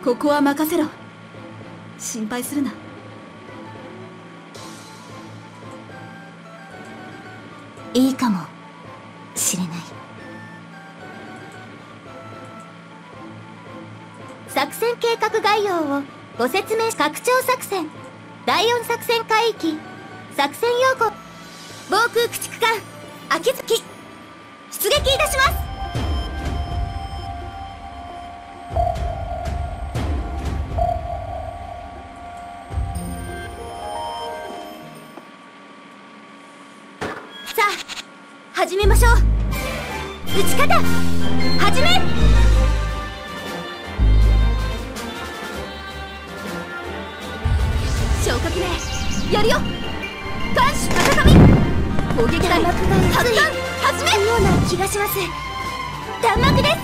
ここは任せろ。心配するな。 いいかもしれない。作戦計画概要をご説明。拡張作戦第4作戦海域作戦要項。防空駆逐艦秋月出撃いたします。さあ始めましょう。撃ち方始め。消火器名やるよ。艦首風上攻撃台発艦始めような気がします。弾幕です。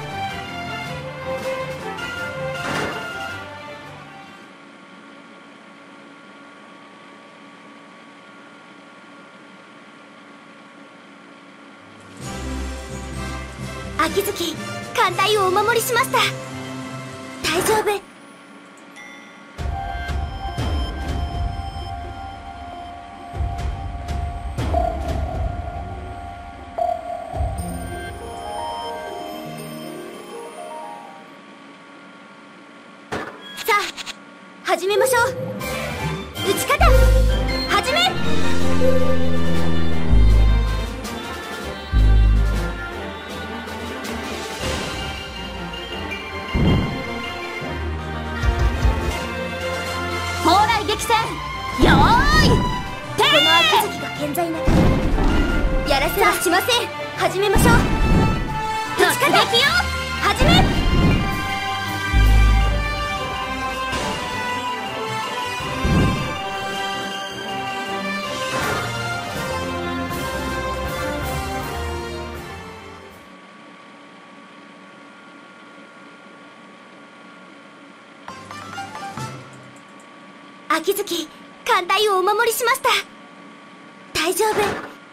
秋月艦隊をお守りしました。大丈夫。さあ始めましょう。撃ち方始め。砲雷撃戦よーい。この秋月が健在なやらせはしません。始めましょう。撃ち方始め。秋月艦隊をお守りしました。大丈夫。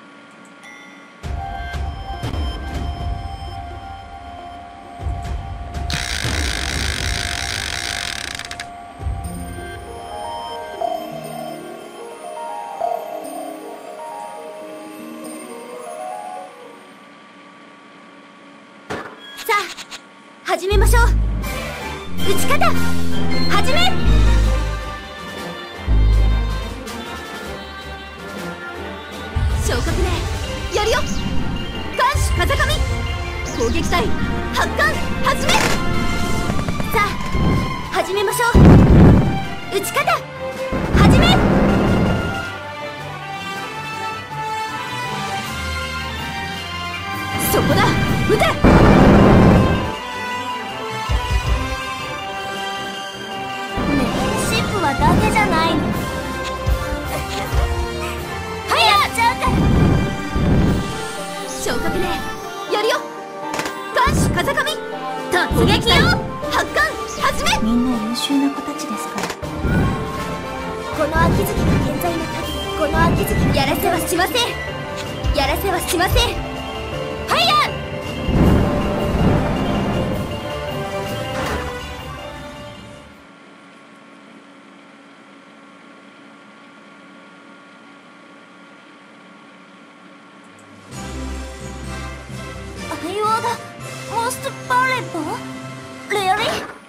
さあ始めましょう。撃ち方始め。消火ねやるよ。艦首風上攻撃隊発艦始め。さあ始めましょう。撃ち方始め。そこだ撃て。ねえシップはだけじゃないの。消火ねやるよ。艦首風上突撃よ。発艦始め。みんな優秀な子たちですから。この秋月が健在な限りこの秋月やらせはしません。やらせはしません。ファイヤー。Most valuable? Really?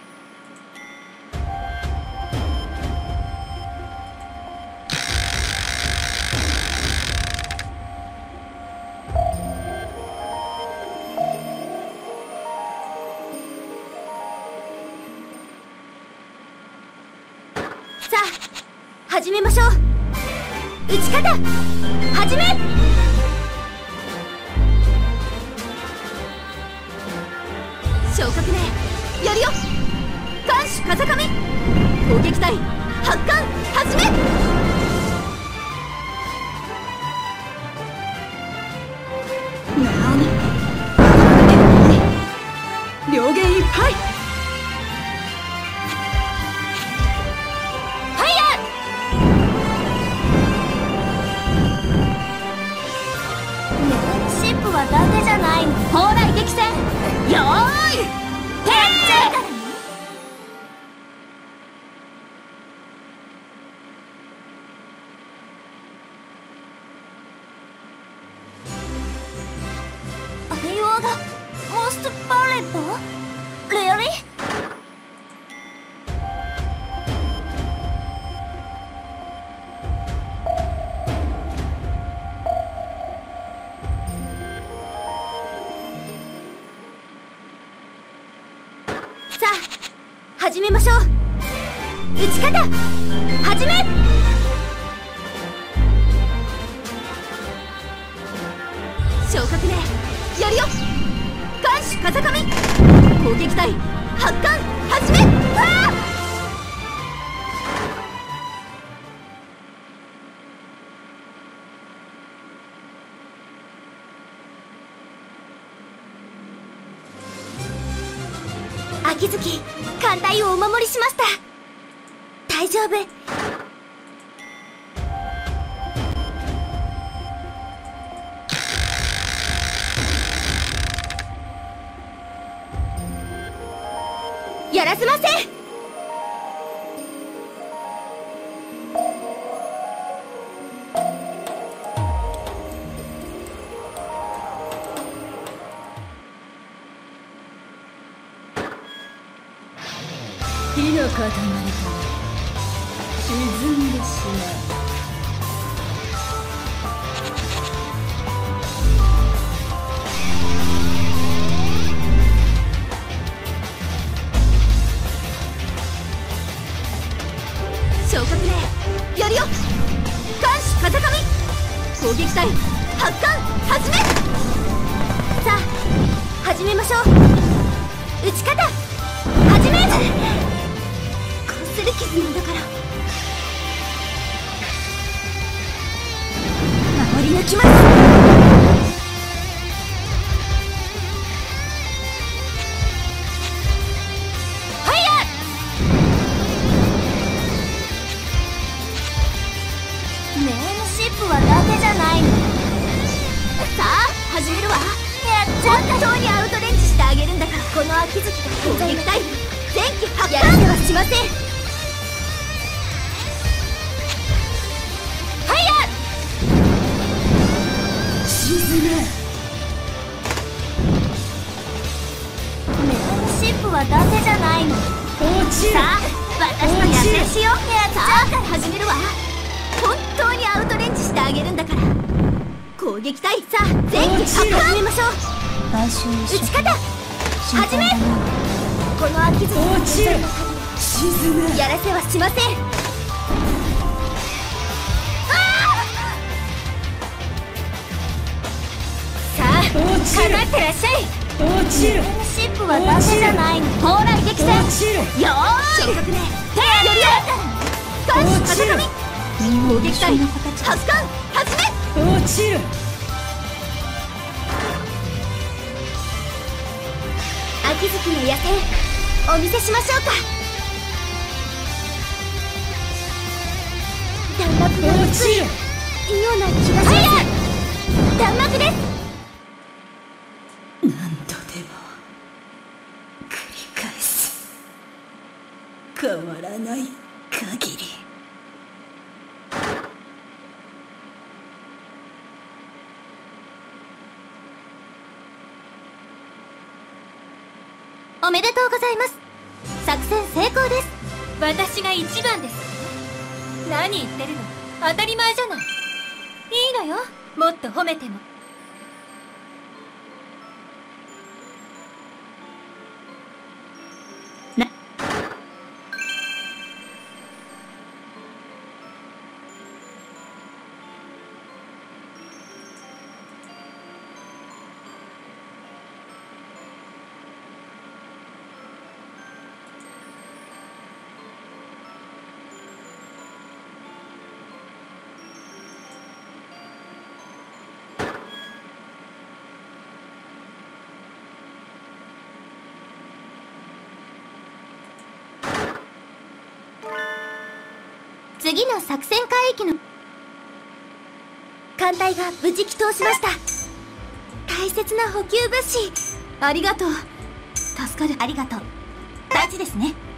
さあ始めましょう。撃ち方始め。消火ねやるよ。艦首風上攻撃隊発艦始め。なに両弦いっぱい。ファイヤー。ねえシップはだけじゃないの。砲雷撃戦よーい。 First bullet? Really? さあ始めましょう。撃ち方始め。昇格ね、やるよ。艦首風上攻撃隊発艦始め。ああ、秋月、艦隊をお守りしました。大丈夫。やらせません。 火の塊と沈んでしまう。 昇格ね、やるよ。艦首風上攻撃隊発艦始め。さあ始めましょう。撃ち方始め。こすり傷なんだから守り抜きます。ファイヤー。ネームシップは伊達じゃないの。さあ始めるわ。やっちゃった。本当にアウトレンジしてあげるんだから。この秋月が攻撃隊前期発艦。やらせはしません。ファイヤー。 沈め。 ネームシップは伊達じゃないの。 落ちる。 さあ私と野戦しよう。さあ始めるわ。本当にアウトレンジしてあげるんだから。攻撃隊さあ前期発艦始めましょう。撃ち方始め。この秋月落ちる。沈め。 やらせはしません。さあかかってらっしゃい。 落ちる。 シップは伊達じゃないの。蓬莱激戦。 落ちる。 よーい。昇格ね、やるよ。艦首風上攻撃隊発艦始め。 落ちる。 秋月の野戦お見せしましょうか。弾幕が薄いような気がします。弾幕です。 何度でも繰り返す。変わらない限り。 おめでとうございます。作戦成功です。私が一番です。何言ってるの、当たり前じゃない。いいのよ、もっと褒めても。次の作戦海域の艦隊が無事帰投しました。大切な補給物資ありがとう。助かる。 ありがとう。大事ですね。